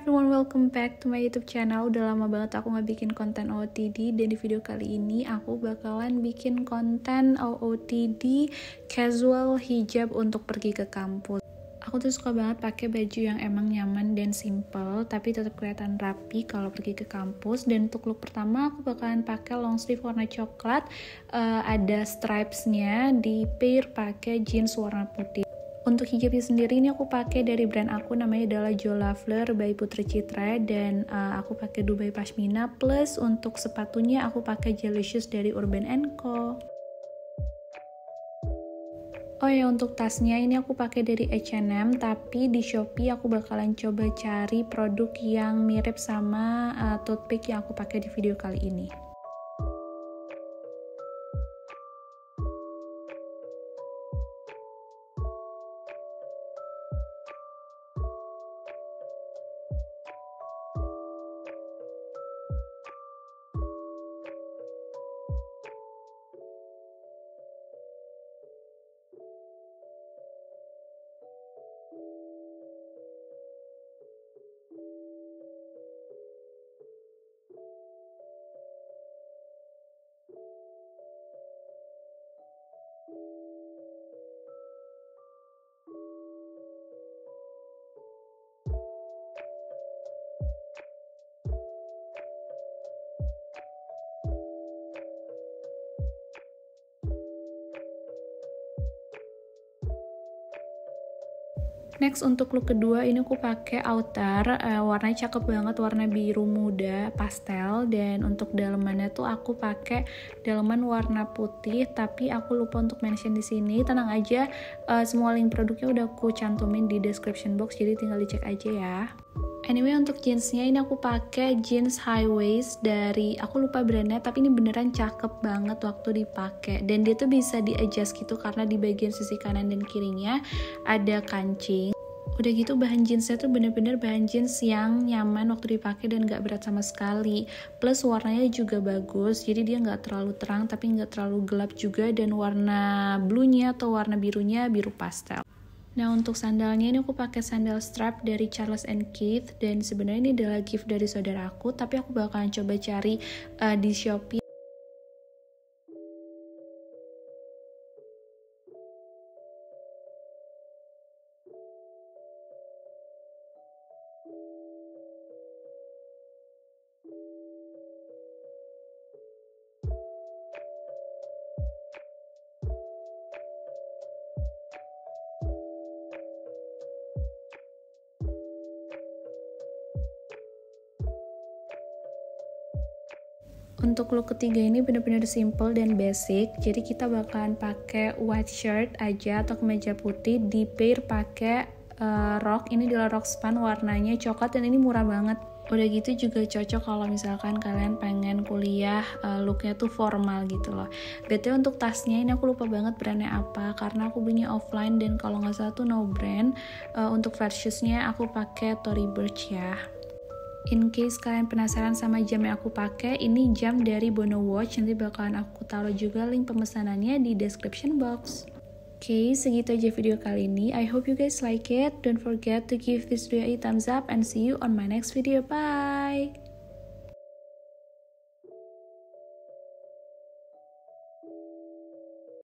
everyone, welcome back to my YouTube channel. Udah lama banget aku nggak bikin konten OOTD, dan di video kali ini aku bakalan bikin konten OOTD casual hijab untuk pergi ke kampus. Aku tuh suka banget pakai baju yang emang nyaman dan simple, tapi tetap kelihatan rapi kalau pergi ke kampus. Dan untuk look pertama aku bakalan pakai long sleeve warna coklat, ada stripes-nya, di pair pakai jeans warna putih. Untuk hijabnya sendiri ini aku pakai dari brand aku, namanya adalah Jo Loveler by Putri Citra, dan aku pakai Dubai Pashmina, plus untuk sepatunya aku pakai jelly shoes dari Urban & Co. Oh ya, untuk tasnya ini aku pakai dari H&M, tapi di Shopee aku bakalan coba cari produk yang mirip sama tote bag yang aku pakai di video kali ini. Next, untuk look kedua ini aku pakai outer, warnanya cakep banget, warna biru muda pastel, dan untuk dalemannya tuh aku pakai daleman warna putih, tapi aku lupa untuk mention di sini. Tenang aja, semua link produknya udah aku cantumin di description box, jadi tinggal dicek aja ya. Anyway, untuk jeansnya ini aku pakai jeans high waist dari, aku lupa brandnya, tapi ini beneran cakep banget waktu dipakai, dan dia tuh bisa di adjust gitu karena di bagian sisi kanan dan kirinya ada kancing. Udah gitu bahan jeansnya tuh bener-bener bahan jeans yang nyaman waktu dipakai dan gak berat sama sekali, plus warnanya juga bagus, jadi dia gak terlalu terang tapi gak terlalu gelap juga, dan warna blue-nya atau warna birunya biru pastel. Nah, untuk sandalnya ini aku pakai sandal strap dari Charles & Keith, dan sebenarnya ini adalah gift dari saudaraku, tapi aku bakalan coba cari di Shopee. Untuk look ketiga ini bener-bener simple dan basic, jadi kita bakalan pakai white shirt aja atau kemeja putih, di pair pakai rok. Ini adalah rok span warnanya coklat dan ini murah banget. Udah gitu juga cocok kalau misalkan kalian pengen kuliah, looknya tuh formal gitu loh. BTW untuk tasnya ini aku lupa banget brandnya apa, karena aku belinya offline dan kalau nggak salah tuh no brand. Untuk flat shoesnya aku pakai Tory Burch ya. In case kalian penasaran sama jam yang aku pakai, ini jam dari Bono Watch, nanti bakalan aku taruh juga link pemesanannya di description box. Oke, segitu aja video kali ini. I hope you guys like it. Don't forget to give this video a thumbs up and see you on my next video. Bye!